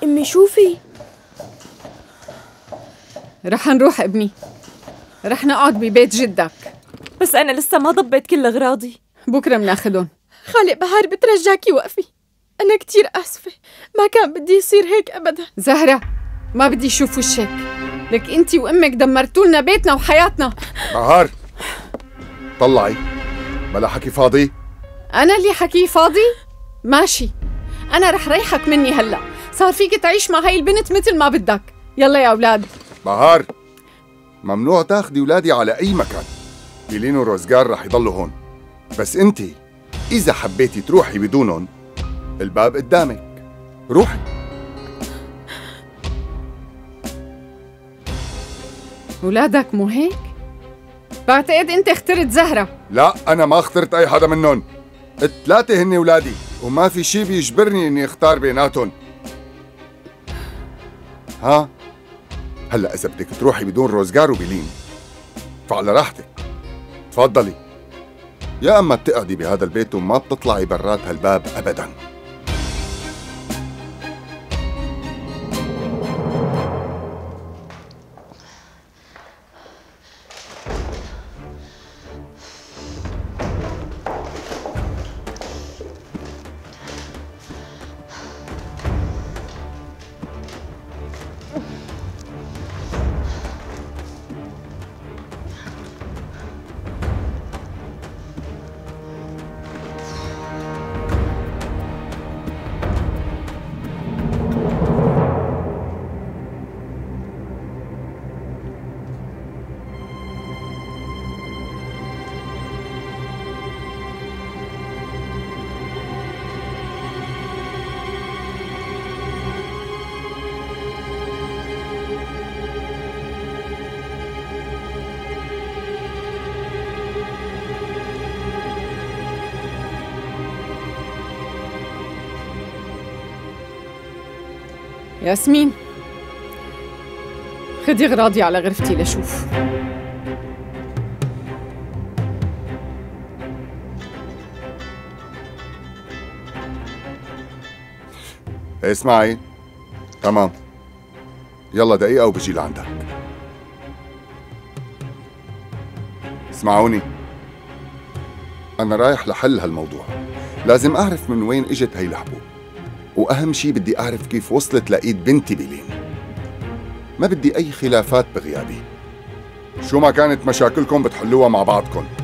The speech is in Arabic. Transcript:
أمي شوفي. رح نروح ابني، رح نقعد ببيت جدك. بس أنا لسه ما ضبيت كل أغراضي. بكرة مناخدن. خالق بهار بترجاكي وقفي، أنا كتير آسفة، ما كان بدي يصير هيك أبدا. زهرة ما بدي أشوف وشك، لك أنتي وأمك دمرتولنا بيتنا وحياتنا. بهار طلعي، بلا حكي فاضي. أنا اللي حكيه فاضي؟ ماشي، أنا رح ريحك مني هلأ، صار فيك تعيش مع هاي البنت مثل ما بدك. يلا يا أولاد. بهار ممنوع تاخدي ولادي على أي مكان، بيلين وروزجار رح يضلوا هون، بس انتي إذا حبيتي تروحي بدونهم الباب قدامك، روحي. ولادك مو هيك؟ بعتقد أنت اخترت زهرة. لا أنا ما اخترت أي حدا منهم، الثلاثة هن ولادي وما في شي بيجبرني إني اختار بيناتهم. ها هلا إذا بدك تروحي بدون روزجار وبيلين فعلى راحتك، تفضلي، يا أما بتقعدي بهذا البيت وما بتطلعي برات هالباب أبداً. ياسمين خدي اغراضي على غرفتي لشوف. اسمعي، تمام، يلا دقيقة وبجي لعندك. اسمعوني، أنا رايح لحل هالموضوع، لازم أعرف من وين إجت هي الحبوب، وأهم شي بدي أعرف كيف وصلت لإيد بنتي بيلين. ما بدي أي خلافات بغيابي، شو ما كانت مشاكلكم بتحلوها مع بعضكم.